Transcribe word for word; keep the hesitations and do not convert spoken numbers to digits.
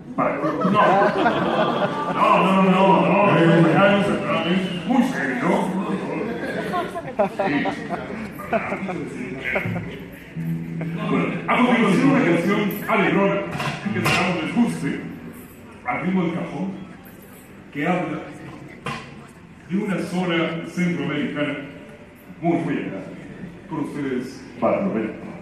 Para, no, no, no, no, no, no, es real, es muy serio. Bueno, a continuación una canción alegrona que esperamos les guste, al ritmo del cajón, que habla de una zona centroamericana muy, muy agradable. Con ustedes, Bartolomé.